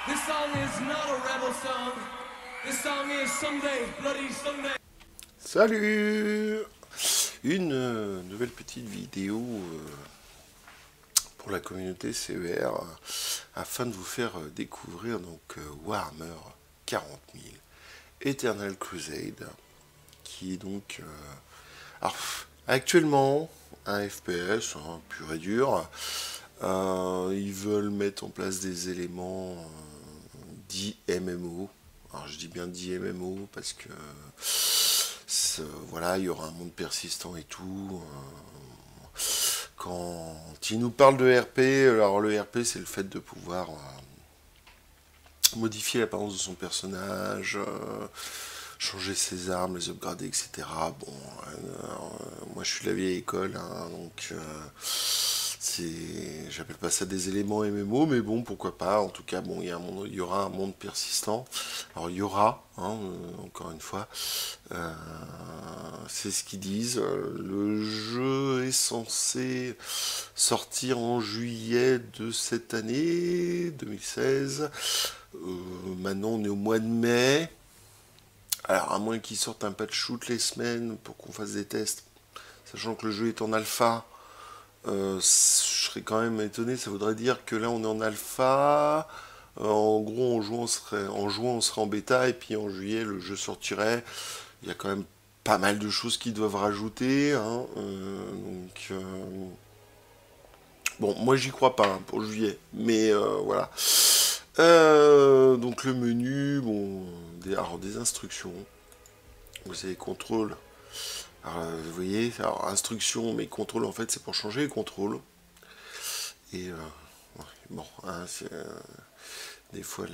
This song is not a rebel song. This song is Sunday, Bloody Sunday. Salut! Une nouvelle petite vidéo pour la communauté CER afin de vous faire découvrir donc Warhammer 40 000 Eternal Crusade qui est donc alors, actuellement un FPS pur et dur. Ils veulent mettre en place des éléments dits MMO. Alors je dis bien dit MMO parce que voilà, il y aura un monde persistant et tout. Quand il nous parle de RP, alors le RP c'est le fait de pouvoir modifier l'apparence de son personnage, changer ses armes, les upgrader, etc. Bon, moi je suis de la vieille école, hein, donc j'appelle pas ça des éléments MMO, mais bon, pourquoi pas. En tout cas, bon, il y aura un monde persistant. Alors il y aura, hein, encore une fois, c'est ce qu'ils disent. Le jeu est censé sortir en juillet de cette année 2016. Maintenant, on est au mois de mai. Alors, à moins qu'ils sortent un patch shoot les semaines pour qu'on fasse des tests, sachant que le jeu est en alpha, je serais quand même étonné. Ça voudrait dire que là, on est en alpha. En gros, en juin, on serait en bêta, et puis en juillet, le jeu sortirait. Il y a quand même pas mal de choses qui doivent rajouter. Hein, bon, moi, j'y crois pas hein, pour juillet, mais voilà. Donc le menu, bon, des instructions. Vous avez contrôle. Alors, vous voyez, alors instructions, mais contrôle en fait c'est pour changer les contrôles. Et ouais, bon, hein, des fois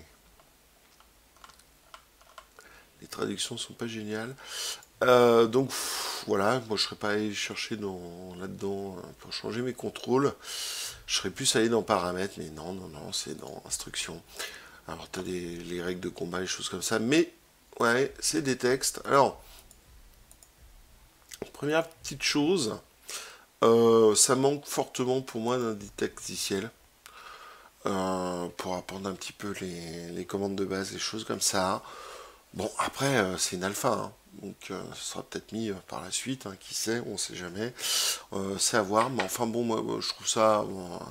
les traductions sont pas géniales. Donc voilà, moi je serais pas allé chercher là-dedans pour changer mes contrôles. Je serais plus allé dans paramètres, mais non, c'est dans instructions. Alors tu as les règles de combat, les choses comme ça, mais ouais, c'est des textes. Alors, première petite chose, ça manque fortement pour moi d'un didacticiel. Pour apprendre un petit peu les commandes de base, les choses comme ça. Bon, après, c'est une alpha, hein, donc ce sera peut-être mis par la suite, hein, qui sait, on sait jamais. C'est à voir, mais enfin bon, moi je trouve ça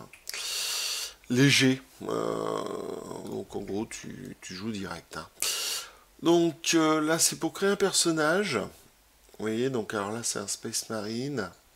léger. Donc en gros, tu joues direct. Hein. Donc là, c'est pour créer un personnage. Vous voyez, donc alors là, c'est un Space Marine.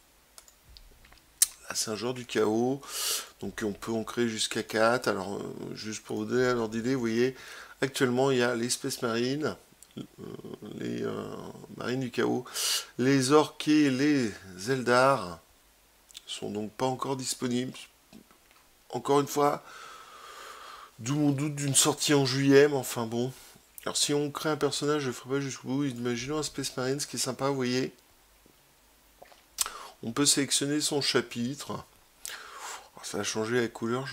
Là, c'est un joueur du chaos. Donc on peut en créer jusqu'à 4. Alors, juste pour vous donner un ordre d'idée, vous voyez, actuellement, il y a les Space Marines, les marines du chaos, les orques et les Eldar sont donc pas encore disponibles. Encore une fois, d'où mon doute d'une sortie en juillet, mais enfin bon. Alors si on crée un personnage, je ne ferai pas jusqu'au bout. Imaginons un Space Marine, ce qui est sympa, vous voyez. On peut sélectionner son chapitre. Alors, ça a changé la couleur.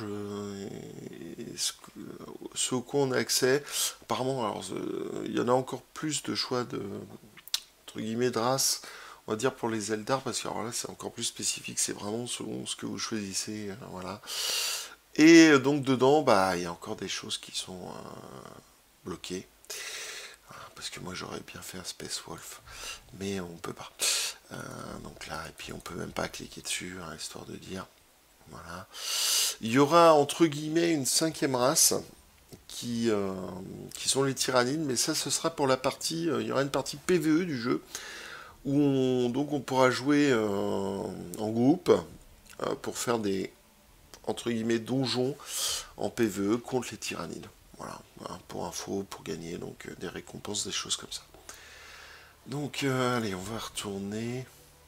Ce au quoi on a accès. Apparemment, alors, il y en a encore plus de choix entre guillemets de race. On va dire pour les Eldar, parce que alors là c'est encore plus spécifique. C'est vraiment selon ce que vous choisissez. Voilà. Et donc dedans, bah, il y a encore des choses qui sont bloquées. Parce que moi j'aurais bien fait un Space Wolf, mais on peut pas. Donc là, et puis on peut même pas cliquer dessus, hein, histoire de dire. Voilà. Il y aura entre guillemets une 5e race qui sont les tyrannides, mais ça ce sera pour la partie. Il y aura une partie PVE du jeu où donc on pourra jouer en groupe pour faire des entre guillemets donjons en PVE contre les tyrannides. Voilà, pour info, pour gagner donc des récompenses, des choses comme ça. Donc allez, on va retourner.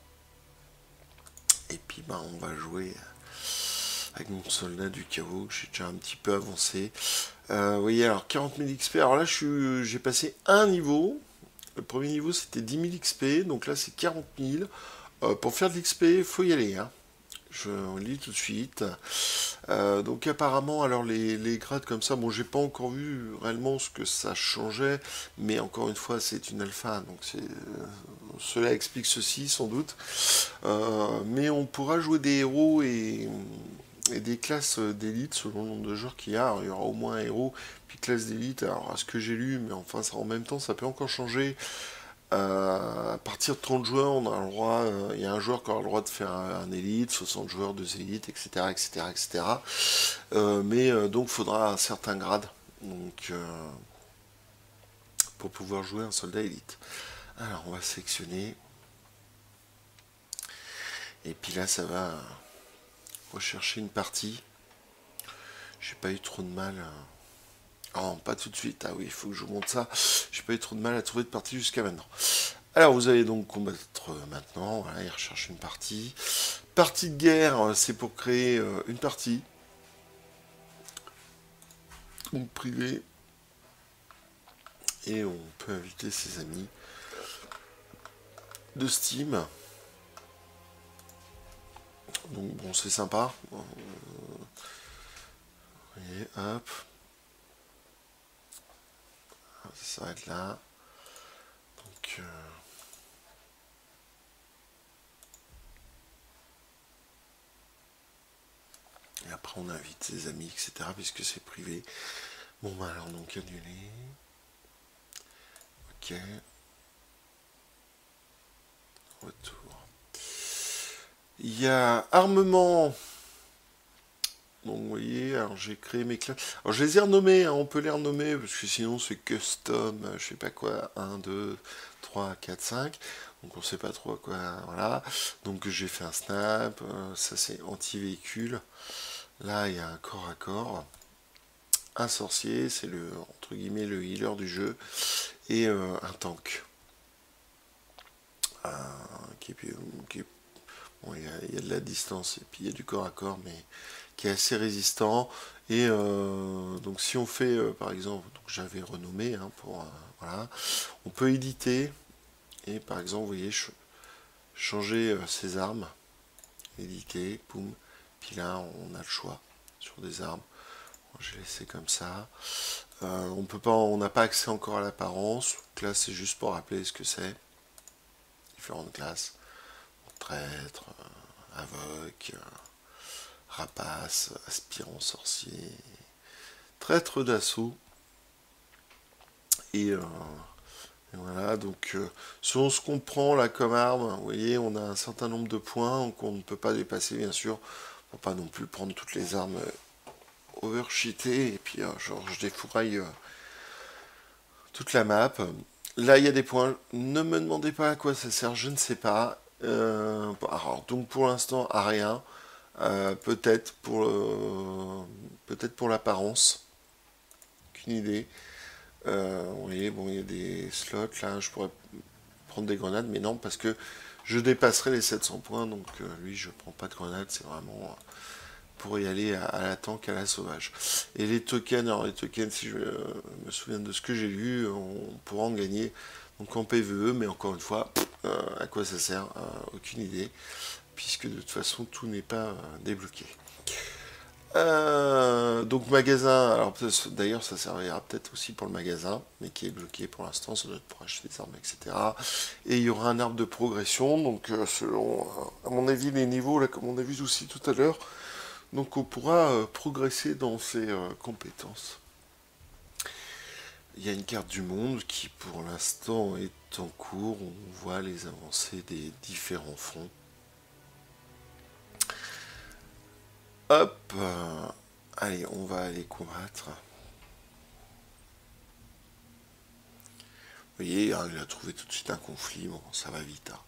Et puis bah, on va jouer avec mon soldat du chaos, que j'ai déjà un petit peu avancé. Vous voyez, alors 40 000 XP. Alors là, j'ai passé un niveau. Le premier niveau, c'était 10 000 XP. Donc là, c'est 40 000. Pour faire de l'XP, il faut y aller. Hein. Je lis tout de suite. Donc apparemment, alors les grades comme ça, bon, j'ai pas encore vu réellement ce que ça changeait, mais encore une fois, c'est une alpha, donc cela explique ceci sans doute. Mais on pourra jouer des héros et et des classes d'élite selon le nombre de joueurs qu'il y a. Alors, il y aura au moins un héros, puis classe d'élite. Alors, à ce que j'ai lu, mais enfin, ça, en même temps, ça peut encore changer. À partir de 30 joueurs, on a le droit, il y a un joueur qui aura le droit de faire un élite, 60 joueurs, 2 élites, etc., etc., etc. Donc, il faudra un certain grade donc, pour pouvoir jouer un soldat élite. Alors, on va sélectionner. Et puis là, ça va rechercher une partie. J'ai pas eu trop de mal. Oh, pas tout de suite. Ah oui, il faut que je vous montre ça. J'ai pas eu trop de mal à trouver de partie jusqu'à maintenant. Alors, vous allez donc combattre maintenant. Voilà, il recherche une partie. Partie de guerre, c'est pour créer une partie. Donc, privée. Et on peut inviter ses amis de Steam. Donc, bon, c'est sympa. Vous voyez, hop. Ça s'arrête là. Donc, et après, on invite ses amis, etc. Puisque c'est privé. Bon, bah alors, donc, annuler. Ok. Retour. Il y a armement. Donc vous voyez, alors j'ai créé mes classes. Alors je les ai renommées, hein, on peut les renommer, parce que sinon c'est custom, je sais pas quoi, 1, 2, 3, 4, 5. Donc on sait pas trop quoi, voilà. Donc j'ai fait un snap, ça c'est anti-véhicule. Là il y a un corps à corps. Un sorcier, c'est le, entre guillemets, le healer du jeu. Et un tank. Bon, il y a de la distance et puis il y a du corps à corps, mais qui est assez résistant. Et donc si on fait, par exemple, donc j'avais renommé, hein, pour voilà, on peut éditer et par exemple, vous voyez, changer ses armes, éditer, boum, puis là on a le choix sur des armes. Bon, j'ai laissé comme ça. On peut pas, on n'a pas accès encore à l'apparence. Donc là, c'est juste pour rappeler ce que c'est. Différentes classes, traître, avoc, rapace, aspirant sorcier, traître d'assaut. Et voilà, donc selon ce qu'on prend là comme arme, vous voyez, on a un certain nombre de points qu'on ne peut pas dépasser, bien sûr, pour pas non plus prendre toutes les armes overcheatées, et puis genre je défouraille toute la map. Là, il y a des points. Ne me demandez pas à quoi ça sert, je ne sais pas. Alors, donc pour l'instant, à rien. Peut-être pour l'apparence. Aucune idée. Vous voyez, bon, il y a des slots là. Je pourrais prendre des grenades, mais non, parce que je dépasserai les 700 points. Donc, lui, je prends pas de grenades. C'est vraiment pour y aller à la tank, à la sauvage. Et les tokens, alors les tokens, si je me souviens de ce que j'ai lu, on pourra en gagner donc en PvE, mais encore une fois, à quoi ça sert, aucune idée, puisque de toute façon tout n'est pas débloqué. Donc magasin, alors d'ailleurs ça servira peut-être aussi pour le magasin, mais qui est bloqué pour l'instant, ça doit être pour acheter des armes, etc. Et il y aura un arbre de progression, donc selon, à mon avis, les niveaux, là, comme on a vu aussi tout à l'heure, donc on pourra progresser dans ses compétences. Il y a une carte du monde qui pour l'instant est en cours. On voit les avancées des différents fronts. Hop, allez, on va aller combattre. Vous voyez, hein, il a trouvé tout de suite un conflit. Bon, ça va vite. Hein.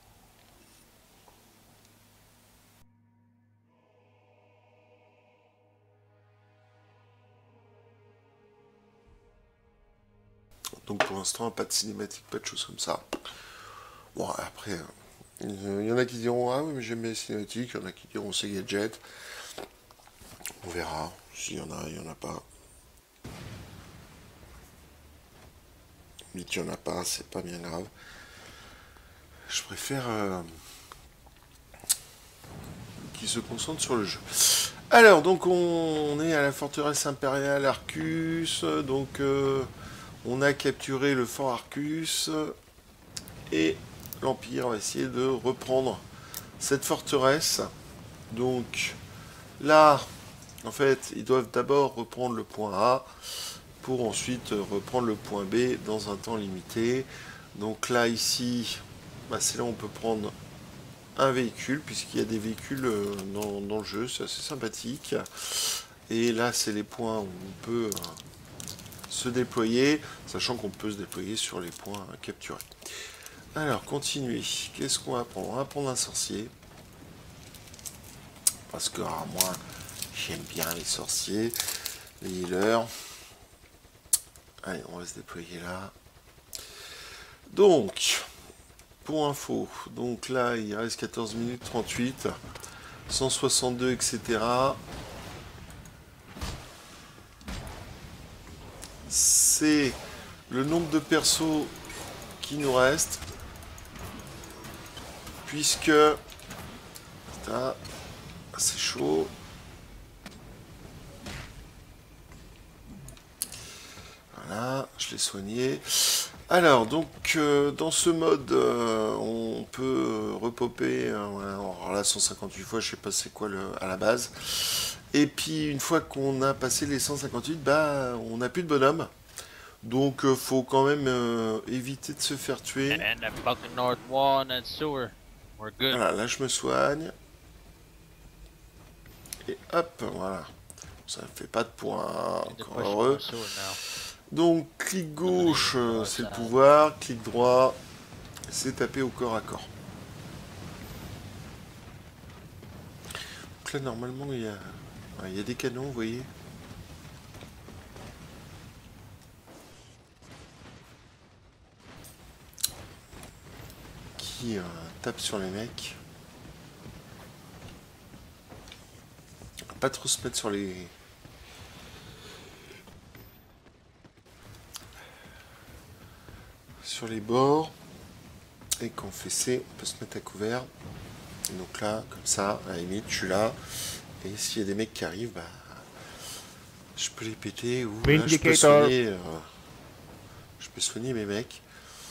Donc pour l'instant, pas de cinématique, pas de choses comme ça. Bon, après, il y en a qui diront ah oui, mais j'aime bien les cinématiques. Il y en a qui diront c'est gadget. On verra. S'il y en a, il n'y en a pas. Mais qu'il n'y en a pas, c'est pas bien grave. Je préfère qu'ils se concentrent sur le jeu. Alors, donc on est à la forteresse impériale Arcus. Donc on a capturé le fort Arcus. Et l'Empire va essayer de reprendre cette forteresse. Donc Là, en fait, ils doivent d'abord reprendre le point A pour ensuite reprendre le point B dans un temps limité. Donc là, ici, bah, c'est là où on peut prendre un véhicule, puisqu'il y a des véhicules dans le jeu, c'est assez sympathique. Et là, c'est les points où on peut se déployer, sachant qu'on peut se déployer sur les points capturés. Alors, continuer. Qu'est-ce qu'on va prendre? On va prendre un sorcier. Parce que moi, j'aime bien les sorciers, les healers. Allez, on va se déployer là. Donc, pour info, donc là, il reste 14 minutes 38, 162, etc. C'est le nombre de persos qui nous reste. Puisque... Putain, c'est chaud. Voilà, je l'ai soigné. Alors, donc, dans ce mode, on peut repopper, voilà, alors là, 158 fois, je sais pas c'est quoi à la base. Et puis, une fois qu'on a passé les 158, bah, on n'a plus de bonhomme. Donc, faut quand même éviter de se faire tuer. And that fucking north wall and that sewer. We're good. Voilà, là, je me soigne. Et hop, voilà. Ça ne fait pas de points, encore heureux. Donc, clic gauche, c'est le pouvoir. Clic droit, c'est taper au corps à corps. Donc là, normalement, il y a des canons, vous voyez. Qui tapent sur les mecs. Pas trop se mettre sur les... sur les bords. Et quand on fait C, on peut se mettre à couvert. Et donc là, comme ça, à la limite, je suis là. Et s'il y a des mecs qui arrivent, bah, je peux les péter. Ou là, je peux soigner mes mecs.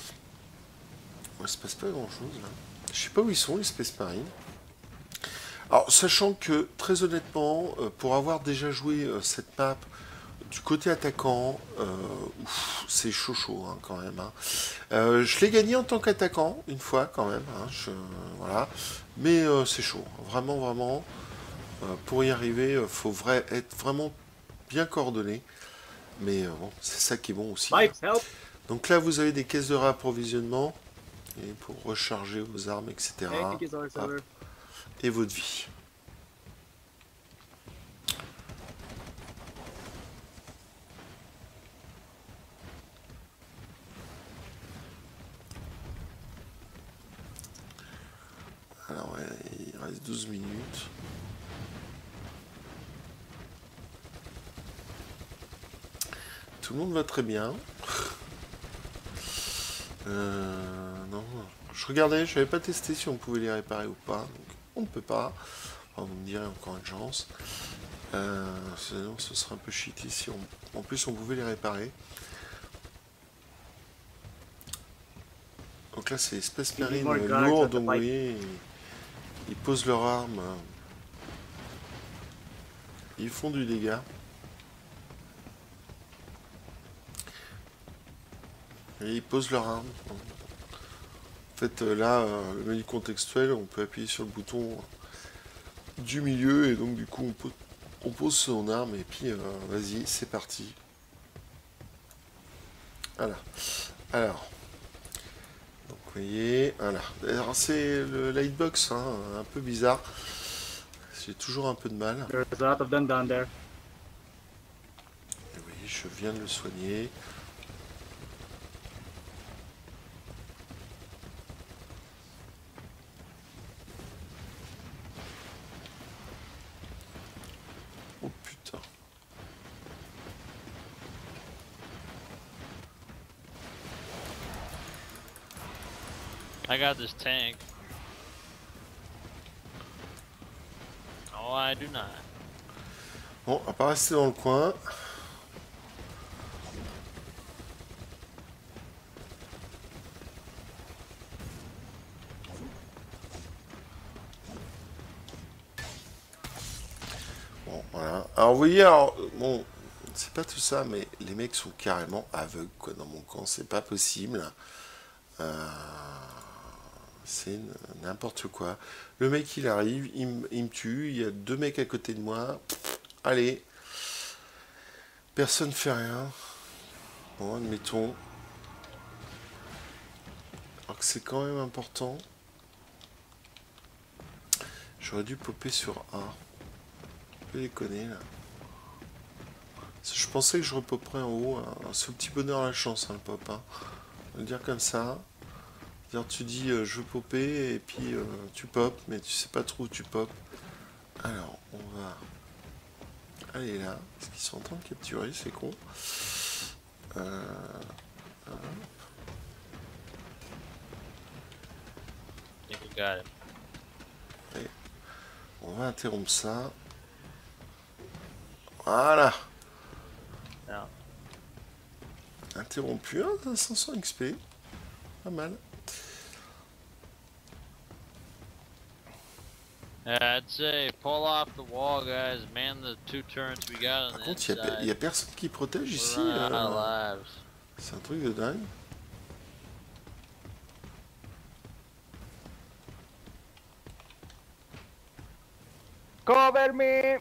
Il se passe pas grand chose là. Je sais pas où ils sont, les Space Marines. Alors, sachant que, très honnêtement, pour avoir déjà joué cette map du côté attaquant, c'est chaud hein, quand même. Hein. Je l'ai gagné en tant qu'attaquant, une fois quand même. Hein, voilà. Mais c'est chaud. Vraiment, vraiment. Pour y arriver, il faut être vraiment bien coordonné. Mais bon, c'est ça qui est bon aussi. Hein. Donc là, vous avez des caisses de réapprovisionnement. Et pour recharger vos armes, etc. Hop. Et votre vie. Alors, ouais, il reste 12 minutes. Tout le monde va très bien. Non, je regardais, je n'avais pas testé si on pouvait les réparer ou pas. Donc, on ne peut pas. Enfin, vous me direz encore une chance. Sinon, ce serait un peu cheaté si en plus on pouvait les réparer. Donc là, c'est Space Marine lourd, donc vous voyez, ils posent leur arme. Ils font du dégât. Et ils posent leur arme. En fait, là, le menu contextuel, on peut appuyer sur le bouton du milieu et donc du coup, on pose son arme et puis, vas-y, c'est parti. Voilà. Alors, donc, vous voyez, voilà. Alors, c'est le lightbox, hein, un peu bizarre. J'ai toujours un peu de mal. Et oui, je viens de le soigner. Oh putain. I got this tank. No, I do not. Bon, on va pas rester dans le coin. Voilà. Alors vous voyez, alors, bon, c'est pas tout ça, mais les mecs sont carrément aveugles, quoi, dans mon camp, c'est pas possible. Euh, c'est n'importe quoi. Le mec, il arrive, il me tue, il y a deux mecs à côté de moi. Allez, personne fait rien. Bon, admettons. Alors que c'est quand même important. J'aurais dû popper sur A. Je peux déconner, là. Je pensais que je repopperais en haut. Hein. C'est au petit bonheur la chance, hein, le pop. Hein. On va le dire comme ça. Dire, tu dis je veux popper et puis tu popes, mais tu sais pas trop où tu popes. Alors, on va aller là. Parce qu'ils sont en train de capturer, c'est con. Euh, I think we got it. et on va interrompre ça. Voilà. Yeah. Interrompu. Ah, 500 XP. Pas mal. Yeah, I'd say pull off the wall, guys. Man the 2 turrets we got on Par the contre, il inside. y a personne qui protège We're ici. running out of lives. C'est un truc de dingue. Cover me!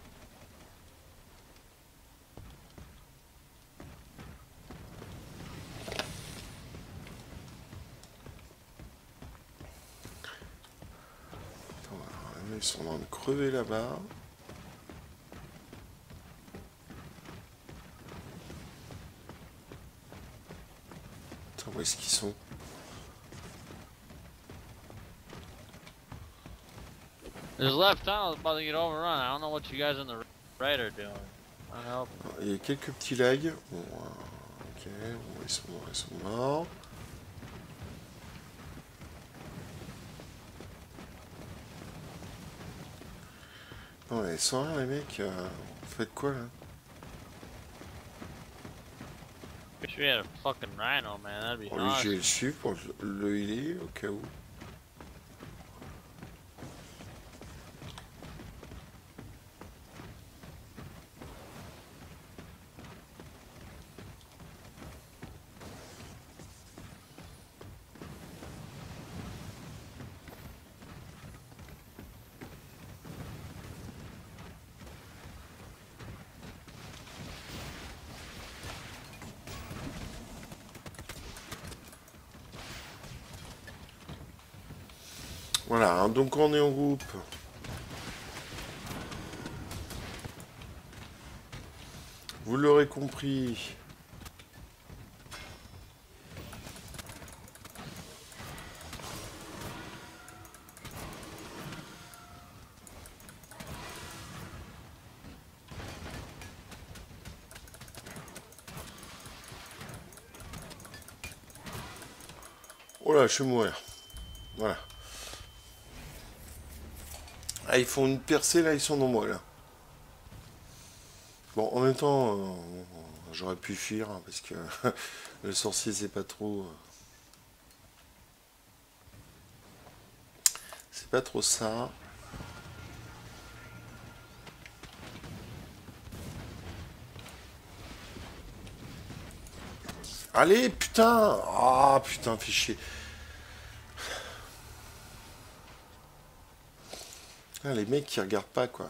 Attends, alors, ils sont en train de crever là-bas. Attends, où est-ce qu'ils sont? This left tunnel is about to get overrun. I don't know what you guys on the right are doing. I don't know. Il y a quelques petits lags. Bon, ok, bon, ils sont morts, ils sont morts. Non, mais sans rien, les mecs, vous faites quoi là? Wish we had a fucking rhino, man. That'd be Bon, lui, je vais awesome. le suivre pour le healer au cas où. Voilà, hein, donc on est en groupe. Vous l'aurez compris. Oh là, je vais mourir. Voilà. Ah, ils font une percée, là, ils sont dans moi, là. Bon, en même temps, j'aurais pu fuir, hein, parce que le sorcier, c'est pas trop... c'est pas trop ça. Allez, putain! Ah, putain, fais chier. Ah, les mecs qui regardent pas, quoi.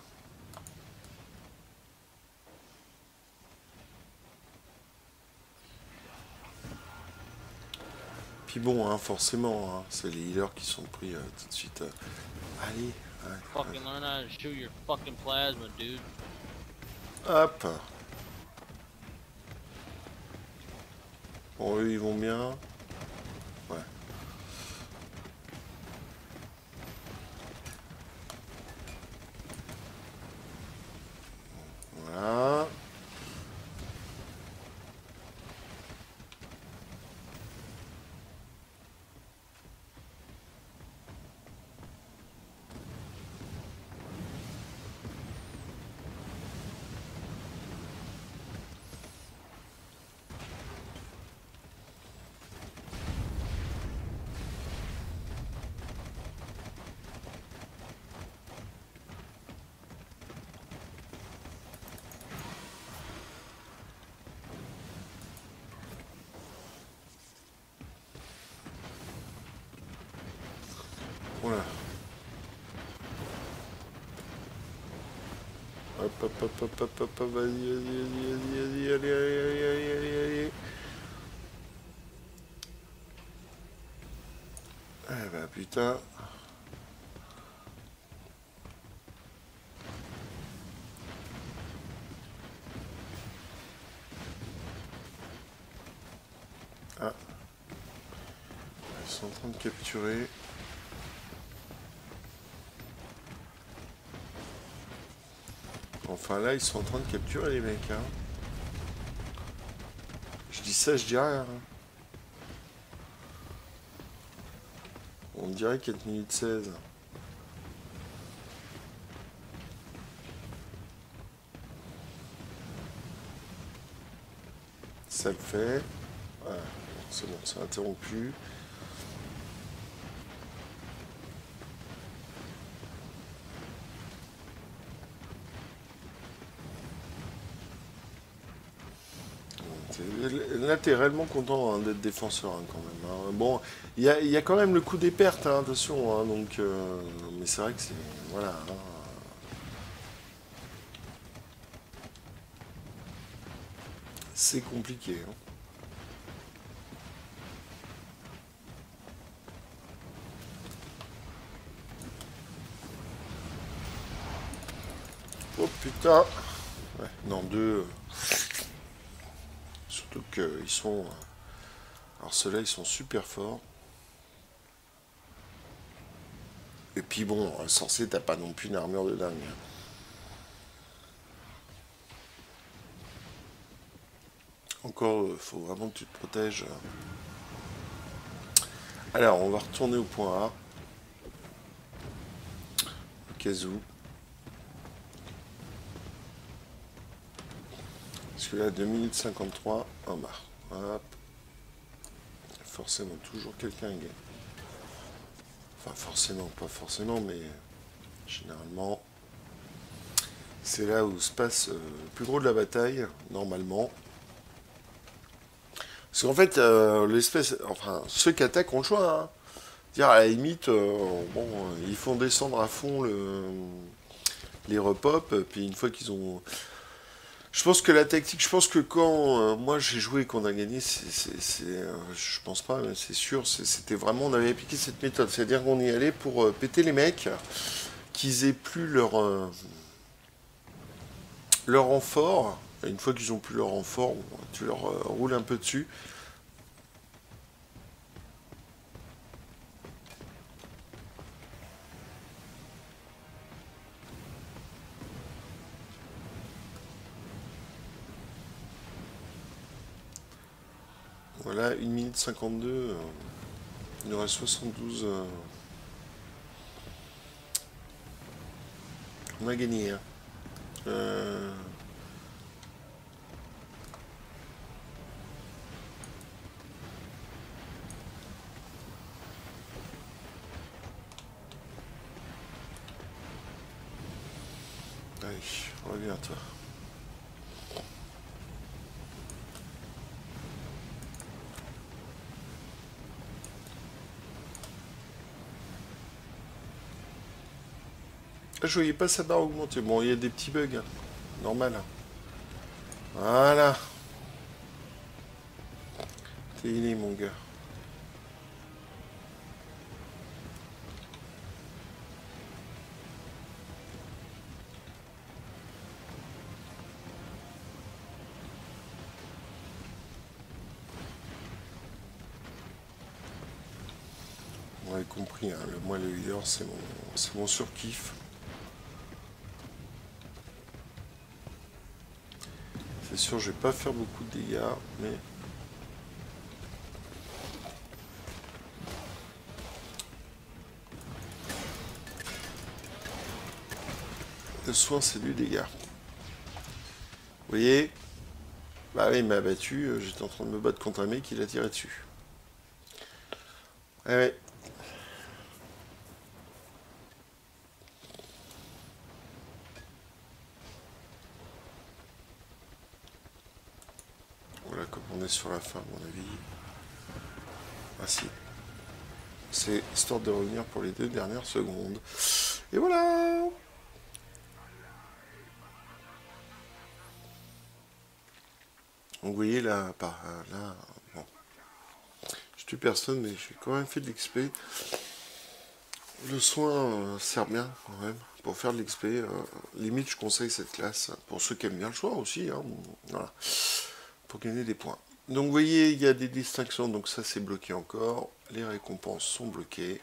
Puis bon, hein, forcément, hein, c'est les healers qui sont pris tout de suite. Allez, Fucking learn how to shoot your fucking plasma, dude. hop. Bon, eux, ils vont bien. Ouais. Voilà. Voilà. Hop, hop, hop, hop, hop, hop, hop, vas-y, vas-y, allez, allez, allez, allez, allez, allez. Ah bah putain. Ah. Ils sont en train de capturer. Enfin là, ils sont en train de capturer les mecs. Hein. Je dis ça, je dis rien. Hein. On dirait 4 minutes 16. Ça le fait. Voilà. C'est bon, c'est interrompu. Là, t'es réellement content hein, d'être défenseur hein, quand même. Hein. Bon, il y a quand même le coup des pertes, hein, attention. Hein, donc, mais c'est vrai que c'est... Voilà. Hein. C'est compliqué. Hein. Oh putain. Ouais, non, deux. Surtout qu'ils sont... Alors ceux-là, ils sont super forts. Et puis bon, un sorcier, t'as pas non plus une armure de dingue. Encore, faut vraiment que tu te protèges. Alors, on va retourner au point A. Au cas où. Parce que là, 2 minutes 53, en bas. Hop. Forcément, toujours quelqu'un gagne. Enfin, forcément, pas forcément, mais généralement, c'est là où se passe le plus gros de la bataille, normalement. Parce qu'en fait, l'espèce, enfin, ceux qui attaquent ont le choix. Hein. Dire à la limite, bon, ils font descendre à fond les repop, puis une fois qu'ils ont. Je pense que la tactique, je pense que quand moi j'ai joué et qu'on a gagné, je pense pas, mais c'est sûr, c'était vraiment, on avait appliqué cette méthode, c'est-à-dire qu'on y allait pour péter les mecs, qu'ils aient plus leur renfort. Et une fois qu'ils ont plus leur renfort, tu leur roules un peu dessus. Voilà, 1 minute 52, il y aura 72. On a gagné. Hein. Allez, reviens toi. Je voyais pas sa barre augmenter. Bon, il y a des petits bugs. Hein. Normal. Hein. Voilà. T'es inné, mon gars. On avait compris, hein. Moi, le leader, c'est mon surkiff. C'est sûr, je vais pas faire beaucoup de dégâts, mais... Le soin, c'est du dégât. Vous voyez? Bah oui, il m'a abattu, j'étais en train de me battre contre un mec, il a tiré dessus. Ah ouais. Voilà, comme on est sur la fin, à mon avis. Ah si. c'est histoire de revenir pour les 2 dernières secondes. Et voilà. Donc vous voyez là, là, bon. Je tue personne, mais j'ai quand même fait de l'XP. Le soin sert bien quand même pour faire de l'XP. Limite, je conseille cette classe pour ceux qui aiment bien le soin aussi. Hein, voilà, pour gagner des points. Donc vous voyez, il y a des distinctions, donc ça c'est bloqué encore. Les récompenses sont bloquées.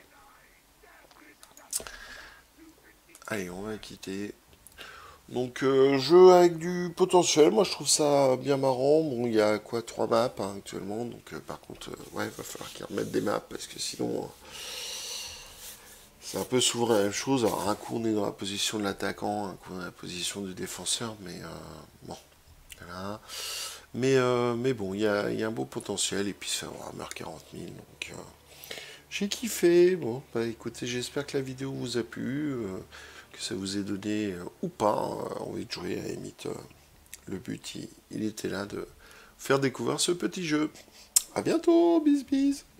Allez, on va quitter. Donc jeu avec du potentiel, moi je trouve ça bien marrant. Bon, il y a quoi, 3 maps hein, actuellement, donc par contre, ouais, il va falloir qu'ils remettent des maps parce que sinon c'est un peu souvent la même chose. Alors un coup on est dans la position de l'attaquant, un coup on est dans la position du défenseur, mais bon, voilà. Mais bon, il y a un beau potentiel et puis ça va avoir 40 000, donc j'ai kiffé. Bon, bah écoutez, j'espère que la vidéo vous a plu, que ça vous ait donné ou pas envie de jouer à la limite. Le but, il était là de faire découvrir ce petit jeu. À bientôt, bis bis.